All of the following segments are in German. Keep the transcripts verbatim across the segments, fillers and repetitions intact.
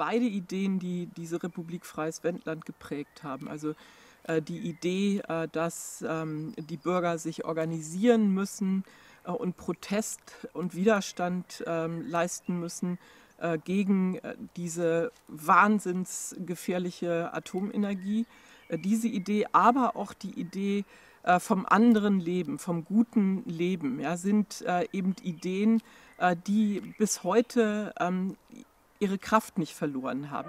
beide Ideen, die diese Republik Freies Wendland geprägt haben. Also äh, die Idee, äh, dass ähm, die Bürger sich organisieren müssen äh, und Protest und Widerstand ähm, leisten müssen äh, gegen äh, diese wahnsinnsgefährliche Atomenergie. Äh, diese Idee, aber auch die Idee äh, vom anderen Leben, vom guten Leben, ja, sind äh, eben Ideen, äh, die bis heute ähm, ihre Kraft nicht verloren haben.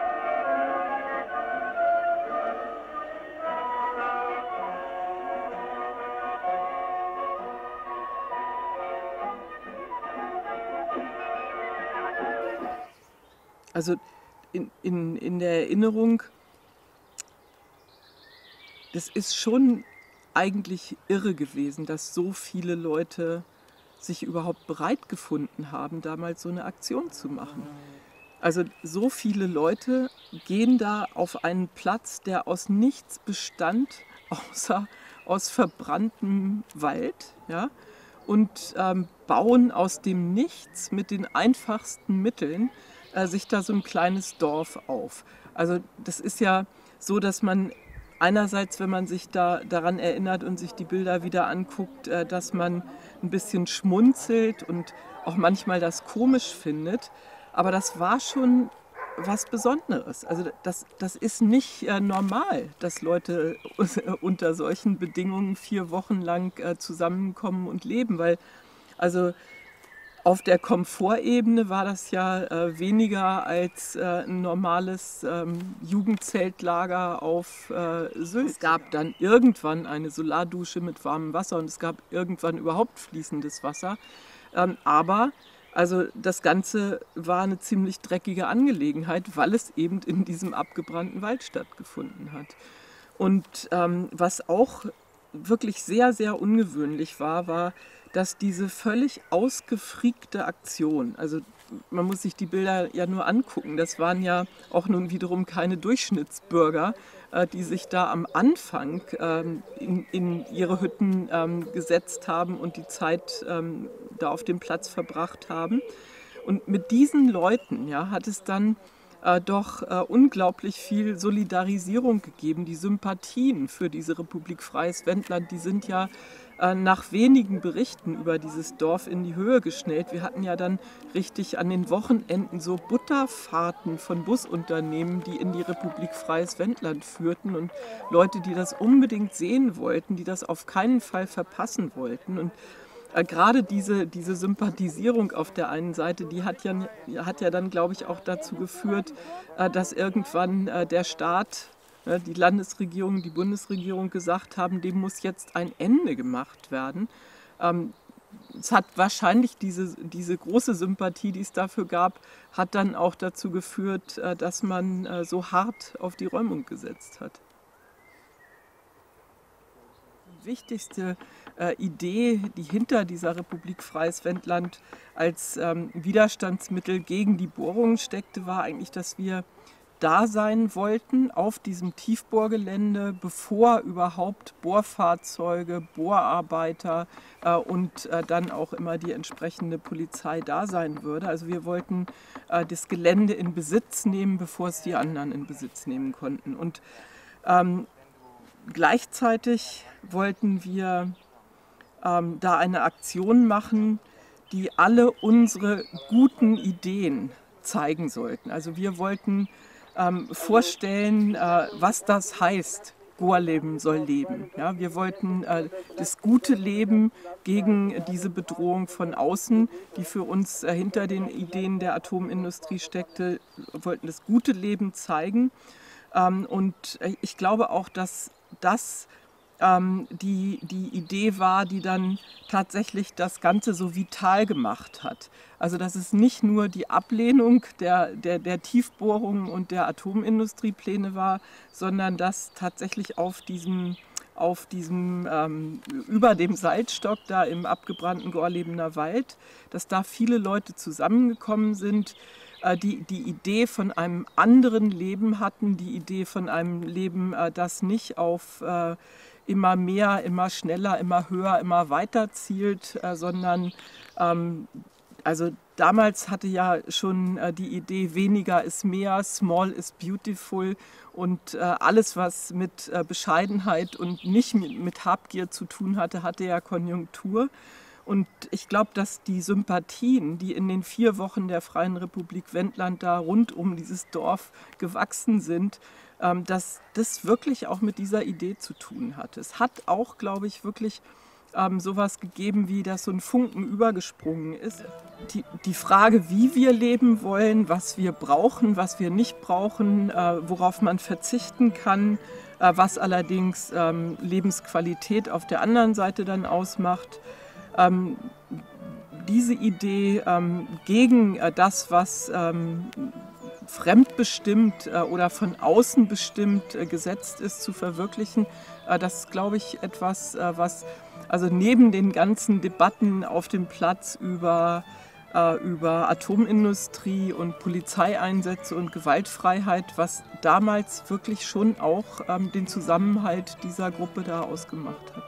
Also in, in, in der Erinnerung, das ist schon eigentlich irre gewesen, dass so viele Leute sich überhaupt bereit gefunden haben, damals so eine Aktion zu machen. Also so viele Leute gehen da auf einen Platz, der aus nichts bestand, außer aus verbranntem Wald, ja, und ähm, bauen aus dem Nichts mit den einfachsten Mitteln äh, sich da so ein kleines Dorf auf. Also das ist ja so, dass man einerseits, wenn man sich da daran erinnert und sich die Bilder wieder anguckt, äh, dass man ein bisschen schmunzelt und auch manchmal das komisch findet. Aber das war schon was Besonderes. Also das, das ist nicht äh, normal, dass Leute unter solchen Bedingungen vier Wochen lang äh, zusammenkommen und leben, weil also auf der Komfortebene war das ja äh, weniger als äh, ein normales ähm, Jugendzeltlager auf äh, Sylt. Es gab dann irgendwann eine Solardusche mit warmem Wasser und es gab irgendwann überhaupt fließendes Wasser. Ähm, aber also das Ganze war eine ziemlich dreckige Angelegenheit, weil es eben in diesem abgebrannten Wald stattgefunden hat. Und ähm, was auch wirklich sehr, sehr ungewöhnlich war, war, dass diese völlig ausgefreakte Aktion, also man muss sich die Bilder ja nur angucken, das waren ja auch nun wiederum keine Durchschnittsbürger, äh, die sich da am Anfang ähm, in, in ihre Hütten ähm, gesetzt haben und die Zeit ähm, da auf dem Platz verbracht haben. Und mit diesen Leuten ja, hat es dann äh, doch äh, unglaublich viel Solidarisierung gegeben. Die Sympathien für diese Republik Freies Wendland, die sind ja äh, nach wenigen Berichten über dieses Dorf in die Höhe geschnellt. Wir hatten ja dann richtig an den Wochenenden so Butterfahrten von Busunternehmen, die in die Republik Freies Wendland führten und Leute, die das unbedingt sehen wollten, die das auf keinen Fall verpassen wollten. Und Äh, gerade diese, diese Sympathisierung auf der einen Seite, die hat ja, hat ja dann, glaube ich, auch dazu geführt, äh, dass irgendwann äh, der Staat, äh, die Landesregierung, die Bundesregierung gesagt haben, dem muss jetzt ein Ende gemacht werden. Ähm, es hat wahrscheinlich diese, diese große Sympathie, die es dafür gab, hat dann auch dazu geführt, äh, dass man äh, so hart auf die Räumung gesetzt hat. Die wichtigste äh, Idee, die hinter dieser Republik Freies Wendland als ähm, Widerstandsmittel gegen die Bohrungen steckte, war eigentlich, dass wir da sein wollten auf diesem Tiefbohrgelände, bevor überhaupt Bohrfahrzeuge, Bohrarbeiter äh, und äh, dann auch immer die entsprechende Polizei da sein würde. Also wir wollten äh, das Gelände in Besitz nehmen, bevor es die anderen in Besitz nehmen konnten. Und ähm, gleichzeitig wollten wir ähm, da eine Aktion machen, die alle unsere guten Ideen zeigen sollten. Also wir wollten ähm, vorstellen, äh, was das heißt, Gorleben soll leben. Ja, wir wollten äh, das gute Leben gegen diese Bedrohung von außen, die für uns äh, hinter den Ideen der Atomindustrie steckte, wollten das gute Leben zeigen. Ähm, und ich glaube auch, dass das ähm, die, die Idee war, die dann tatsächlich das Ganze so vital gemacht hat. Also dass es nicht nur die Ablehnung der, der, der Tiefbohrungen und der Atomindustriepläne war, sondern dass tatsächlich auf diesem, auf diesem ähm, über dem Salzstock da im abgebrannten Gorlebener Wald, dass da viele Leute zusammengekommen sind, Die, die Idee von einem anderen Leben hatten, die Idee von einem Leben, das nicht auf äh, immer mehr, immer schneller, immer höher, immer weiter zielt, äh, sondern ähm, Also damals hatte ja schon äh, die Idee, weniger ist mehr, small is beautiful und äh, alles, was mit äh, Bescheidenheit und nicht mit, mit Habgier zu tun hatte, hatte ja Konjunktur. Und ich glaube, dass die Sympathien, die in den vier Wochen der Freien Republik Wendland da rund um dieses Dorf gewachsen sind, ähm, dass das wirklich auch mit dieser Idee zu tun hat. Es hat auch, glaube ich, wirklich ähm, sowas gegeben, wie dass so ein Funken übergesprungen ist. Die, die Frage, wie wir leben wollen, was wir brauchen, was wir nicht brauchen, äh, worauf man verzichten kann, äh, was allerdings ähm, Lebensqualität auf der anderen Seite dann ausmacht. Ähm, diese Idee ähm, gegen äh, das, was ähm, fremdbestimmt äh, oder von außen bestimmt äh, gesetzt ist, zu verwirklichen, äh, das ist, glaube ich, etwas, äh, was also neben den ganzen Debatten auf dem Platz über, äh, über Atomindustrie und Polizeieinsätze und Gewaltfreiheit, was damals wirklich schon auch ähm, den Zusammenhalt dieser Gruppe da ausgemacht hat.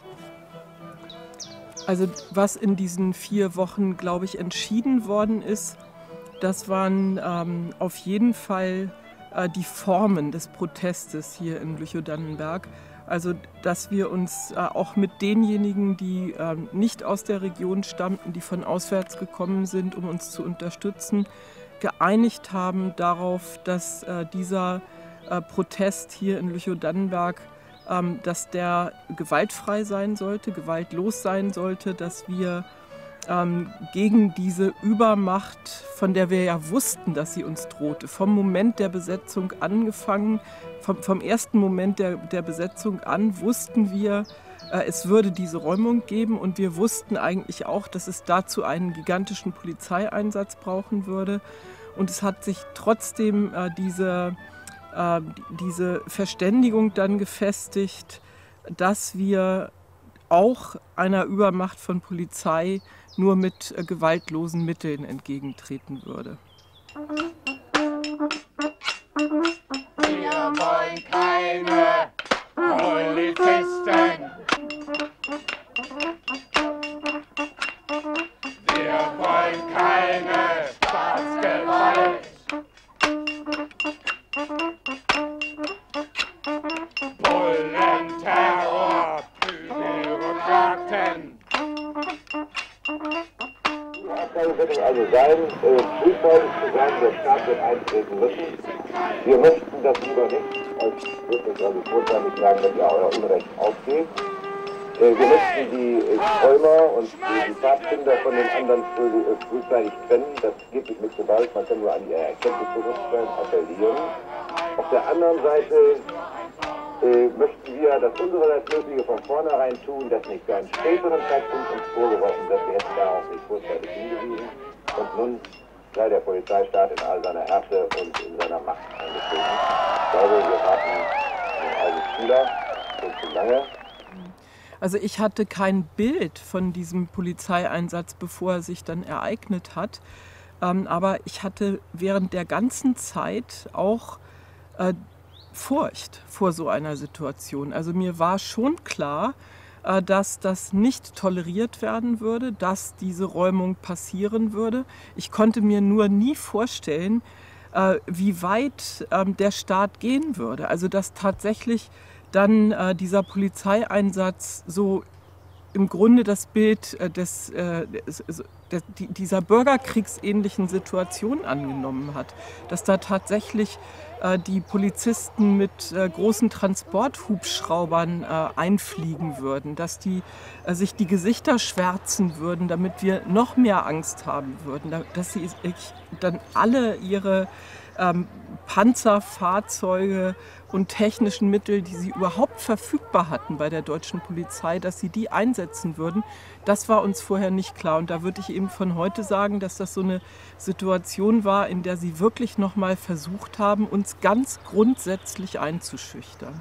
Also was in diesen vier Wochen, glaube ich, entschieden worden ist, das waren ähm, auf jeden Fall äh, die Formen des Protestes hier in Lüchow-Dannenberg. Also dass wir uns äh, auch mit denjenigen, die äh, nicht aus der Region stammten, die von auswärts gekommen sind, um uns zu unterstützen, geeinigt haben darauf, dass äh, dieser äh, Protest hier in Lüchow-Dannenberg Ähm, dass der gewaltfrei sein sollte, gewaltlos sein sollte, dass wir ähm, gegen diese Übermacht, von der wir ja wussten, dass sie uns drohte, vom Moment der Besetzung angefangen, vom, vom ersten Moment der, der Besetzung an, wussten wir, äh, es würde diese Räumung geben und wir wussten eigentlich auch, dass es dazu einen gigantischen Polizeieinsatz brauchen würde. Und es hat sich trotzdem äh, diese diese Verständigung dann gefestigt, dass wir auch einer Übermacht von Polizei nur mit gewaltlosen Mitteln entgegentreten würde. Wir wollen keine Polizisten. Wir wollen keine Staatsgewalt. Bullenterror, Bürokraten. Die Aufgabe wird es also sein, äh, frühzeitig zu sagen, der Staat wird eintreten müssen. Wir möchten das lieber nicht, als wird es also vorzeitig sagen, dass ihr euer Unrecht aufgeht. Äh, wir möchten die äh, Träumer und die, die Pfadfinder von den anderen früh, äh, frühzeitig trennen. Das geht nicht mit Gewalt, man kann nur an ihr Erkenntnisbewusstsein appellieren. Auf der anderen Seite äh, möchten wir das unsere Mögliche von vornherein tun, das nicht für einen späteren Zeitpunkt uns vorgeworfen wird, wir hätten darauf nicht vorzeitig hingewiesen. Und nun sei der Polizeistaat in all seiner Härte und in seiner Macht eingetreten. Ich glaube, wir warten den alten Schüler schon zu lange. Also ich hatte kein Bild von diesem Polizeieinsatz, bevor er sich dann ereignet hat. Ähm, aber ich hatte während der ganzen Zeit auch äh, Furcht vor so einer Situation. Also mir war schon klar, äh, dass das nicht toleriert werden würde, dass diese Räumung passieren würde. Ich konnte mir nur nie vorstellen, äh, wie weit äh, der Staat gehen würde. Also dass tatsächlich dann äh, dieser Polizeieinsatz so im Grunde das Bild äh, des, äh, des, des, dieser bürgerkriegsähnlichen Situation angenommen hat. Dass da tatsächlich äh, die Polizisten mit äh, großen Transporthubschraubern äh, einfliegen würden, dass die äh, sich die Gesichter schwärzen würden, damit wir noch mehr Angst haben würden, dass sie dann alle ihre ähm, Panzerfahrzeuge und technischen Mittel, die sie überhaupt verfügbar hatten bei der deutschen Polizei, dass sie die einsetzen würden, das war uns vorher nicht klar. Und da würde ich eben von heute sagen, dass das so eine Situation war, in der sie wirklich noch mal versucht haben, uns ganz grundsätzlich einzuschüchtern.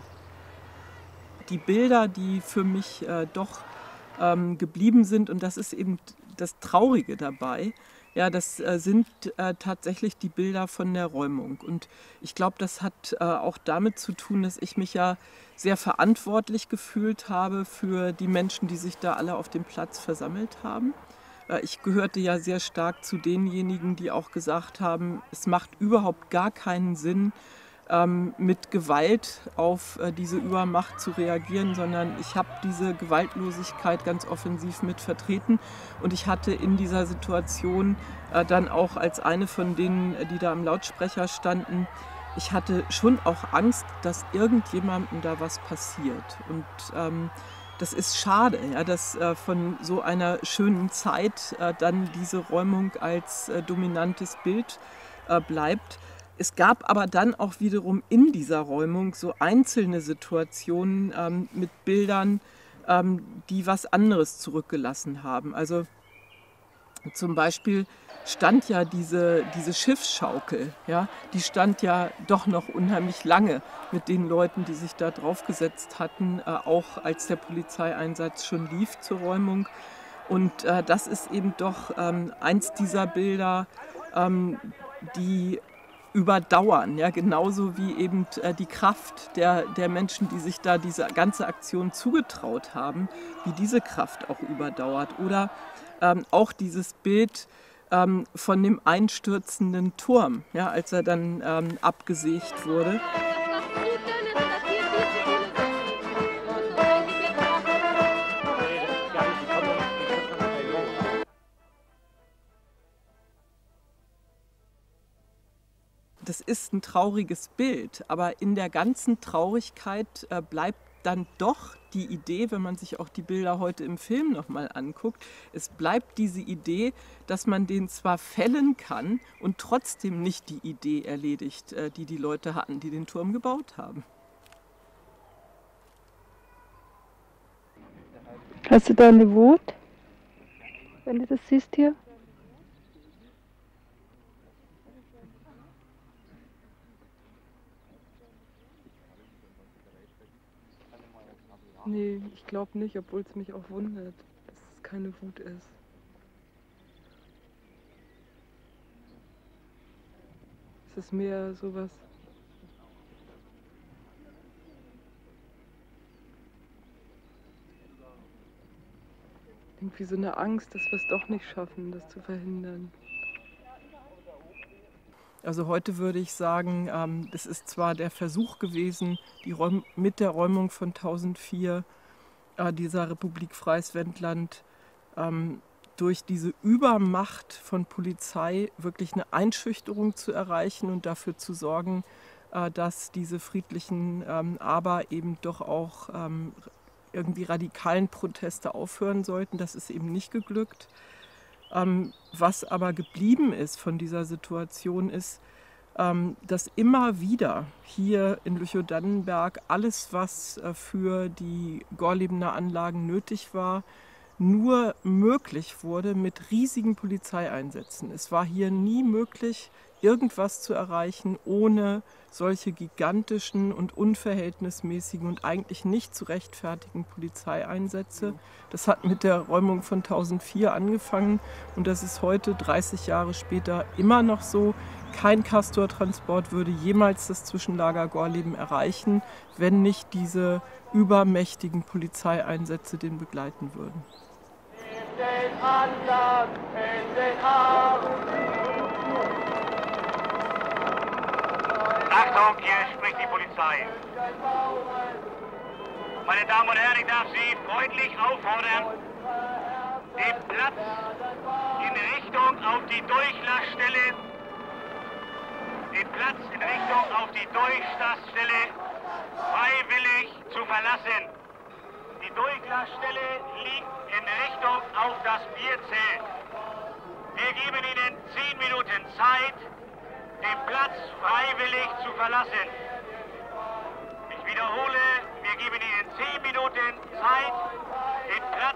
Die Bilder, die für mich äh, doch ähm, geblieben sind, und das ist eben das Traurige dabei, ja, das äh, sind äh, tatsächlich die Bilder von der Räumung. Und ich glaube, das hat äh, auch damit zu tun, dass ich mich ja sehr verantwortlich gefühlt habe für die Menschen, die sich da alle auf dem Platz versammelt haben. Ich gehörte ja sehr stark zu denjenigen, die auch gesagt haben, es macht überhaupt gar keinen Sinn, mit Gewalt auf diese Übermacht zu reagieren, sondern ich habe diese Gewaltlosigkeit ganz offensiv mit vertreten. Und ich hatte in dieser Situation dann auch als eine von denen, die da am Lautsprecher standen, ich hatte schon auch Angst, dass irgendjemandem da was passiert. Und ähm, das ist schade, ja, dass äh, von so einer schönen Zeit äh, dann diese Räumung als äh, dominantes Bild äh, bleibt. Es gab aber dann auch wiederum in dieser Räumung so einzelne Situationen ähm, mit Bildern, ähm, die was anderes zurückgelassen haben. Also zum Beispiel stand ja diese, diese Schiffsschaukel, ja, die stand ja doch noch unheimlich lange mit den Leuten, die sich da draufgesetzt hatten, äh, auch als der Polizeieinsatz schon lief zur Räumung. Und äh, das ist eben doch ähm, eins dieser Bilder, ähm, die überdauern, ja, genauso wie eben äh, die Kraft der, der Menschen, die sich da diese ganze Aktion zugetraut haben, wie diese Kraft auch überdauert. Oder ähm, auch dieses Bild ähm, von dem einstürzenden Turm, ja, als er dann ähm, abgesägt wurde. Das ist ein trauriges Bild, aber in der ganzen Traurigkeit äh, bleibt dann doch die Idee, wenn man sich auch die Bilder heute im Film nochmal anguckt, es bleibt diese Idee, dass man den zwar fällen kann und trotzdem nicht die Idee erledigt, äh, die die Leute hatten, die den Turm gebaut haben. Hast du da eine Wut, wenn du das siehst hier? Nee, ich glaube nicht, obwohl es mich auch wundert, dass es keine Wut ist. Es ist mehr sowas. Irgendwie so eine Angst, dass wir es doch nicht schaffen, das zu verhindern. Also heute würde ich sagen, ähm, das ist zwar der Versuch gewesen, die Räum mit der Räumung von tausendvier äh, dieser Republik Freies Wendland ähm, durch diese Übermacht von Polizei wirklich eine Einschüchterung zu erreichen und dafür zu sorgen, äh, dass diese friedlichen, ähm, aber eben doch auch ähm, irgendwie radikalen Proteste aufhören sollten. Das ist eben nicht geglückt. Ähm, was aber geblieben ist von dieser Situation ist, ähm, dass immer wieder hier in Lüchow-Dannenberg alles, was äh, für die Gorlebener Anlagen nötig war, nur möglich wurde mit riesigen Polizeieinsätzen. Es war hier nie möglich, irgendwas zu erreichen, ohne solche gigantischen und unverhältnismäßigen und eigentlich nicht zu rechtfertigen Polizeieinsätze. Das hat mit der Räumung von tausendvier angefangen und das ist heute, dreißig Jahre später, immer noch so. Kein Castor-Transport würde jemals das Zwischenlager Gorleben erreichen, wenn nicht diese übermächtigen Polizeieinsätze den begleiten würden. In den Anlagen, in den Armen. Achtung, hier spricht die Polizei. Meine Damen und Herren, ich darf Sie freundlich auffordern, den Platz in Richtung auf die Durchlassstelle, den Platz in Richtung auf die Durchlassstelle freiwillig zu verlassen. Die Durchlassstelle liegt in Richtung auf das Bierzelt. Wir geben Ihnen zehn Minuten Zeit, den Platz freiwillig zu verlassen. Ich wiederhole, wir geben Ihnen zehn Minuten Zeit, den Platz